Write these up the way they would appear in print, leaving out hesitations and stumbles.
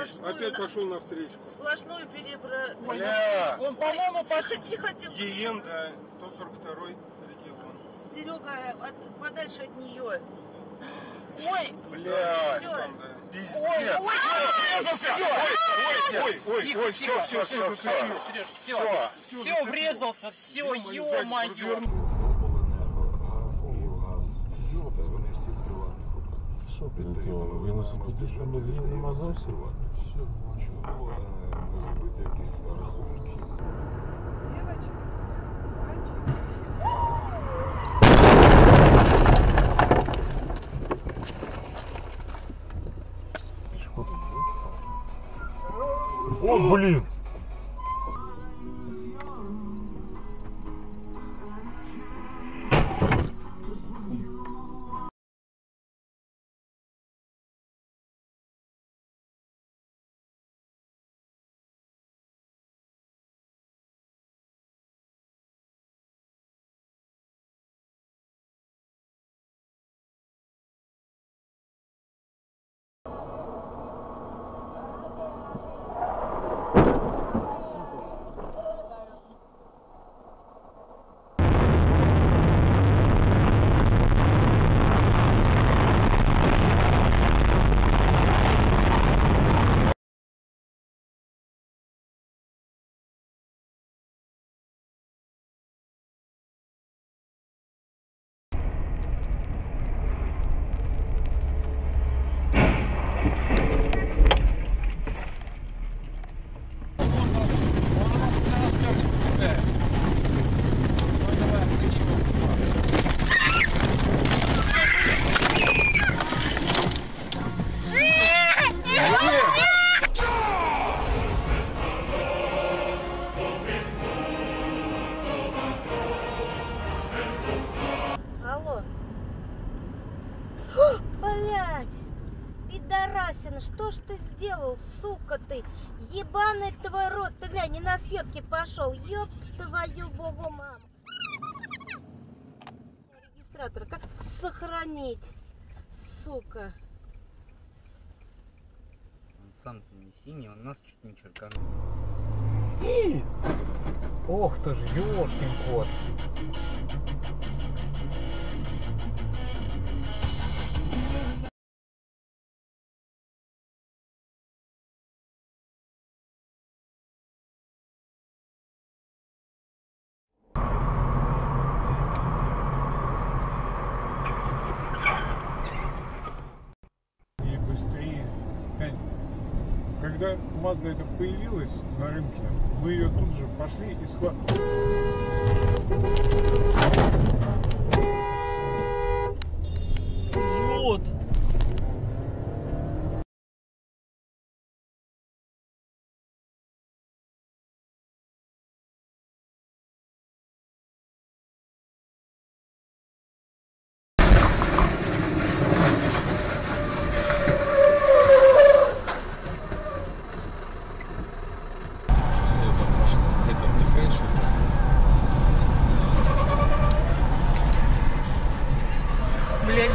Опять пошел навстречу. Сплошную перебрать. Он, по-моему, Тихо. ЕН, да, 142-й регион. Серега, подальше от нее. Ой, Блядь, Всё. там, да. Пиздец. Ой, все, Сереж, все, врезался, все, ё-моё. Що велосипедиста без нема зовсім? Зробити якісь рахунки. О, блин! Алло. Блядь! Пидорасина, что ж ты сделал, сука ты? Ебаный твой рот, ты глянь, не на съемки пошел. Ёб твою богу, мам. Регистратор, как сохранить? Сука. Он сам-то не синий, он нас чуть не черканул. Ох ты ж, ёшкин кот. И быстрее. Когда Mazda это появилась на рынке, мы ее тут же пошли и Вот. Блять.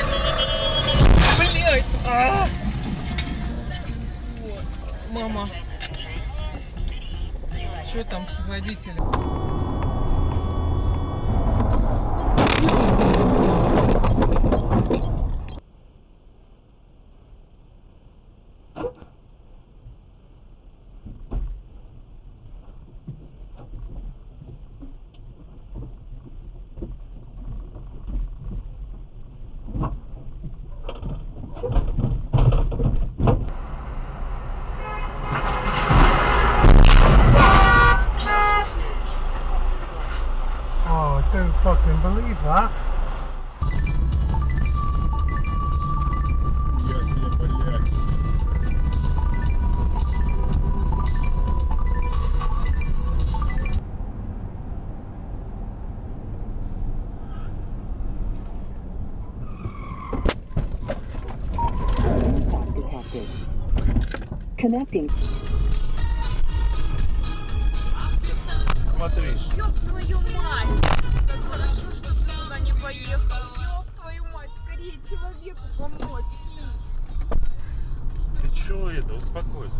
Вот. Мама. Что там с водителем? Oh, I don't fucking believe that. Я себе, блядь. Connecting. Смотри. Ёб твою мать! Как хорошо, что ты туда не поехал. Ёб твою мать, скорее человеку помочь. Ты чё? чего это? Успокойся.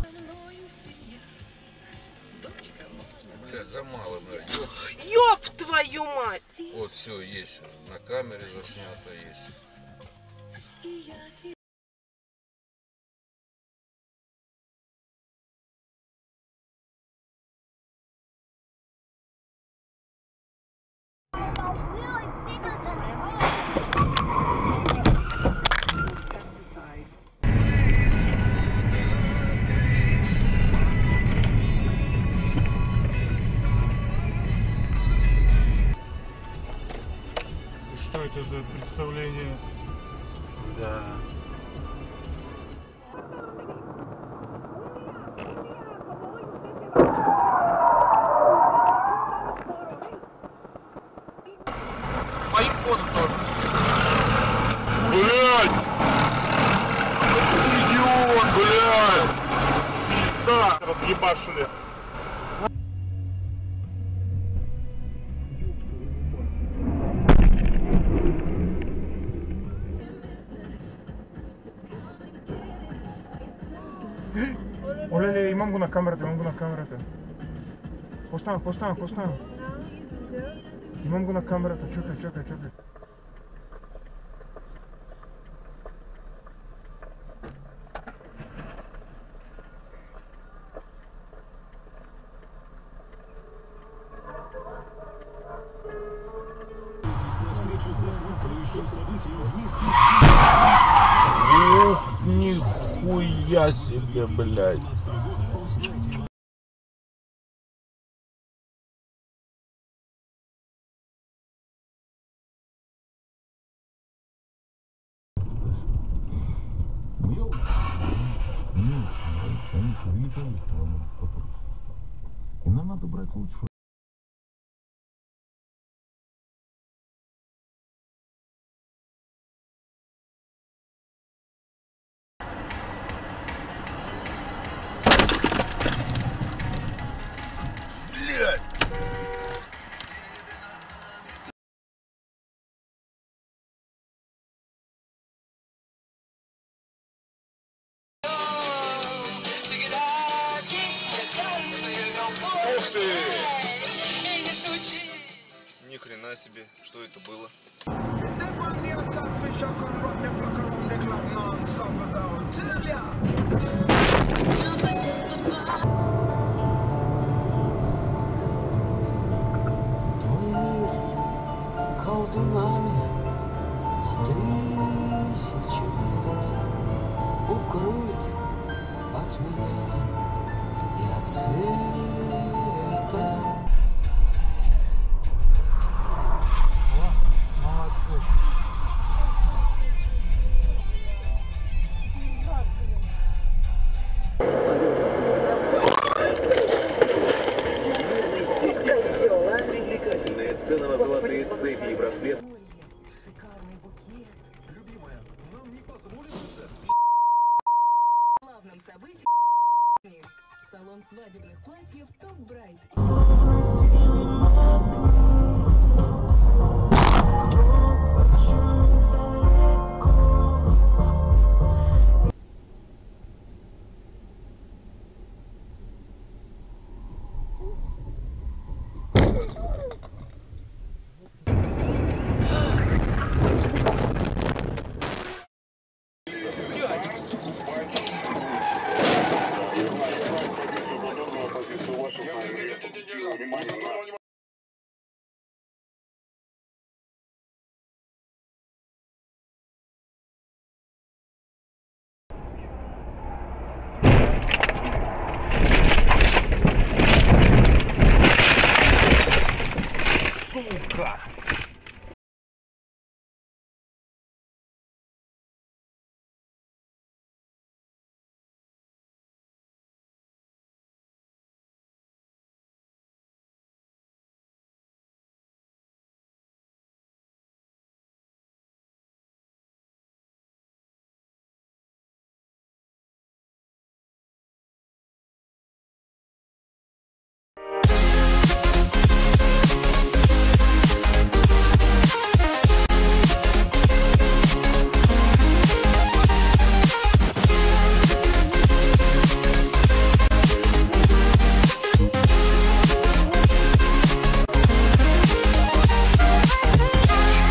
Блядь, за мало, блядь. Ёб твою мать! Вот все есть. На камере заснято есть. Что это за представление? Да. Моим фоном тоже. Блядь! Идиот, блядь! Пизда! Разъебашили. Olele, imam kuna kamerata. Postanu. Imam kuna kamerata, čekaj. Ух, нихуя себе, блядь. И нам надо брать лучшую. Ни хрена себе, что это было? Твой мир колдунами на 1000 лет укроет от меня и от света. Привлекательная цена на золотые цепи и браслет. Шикарный букет. Любимая, нам не позволено это. Главным событием салон свадебных платьев Топ Брайт.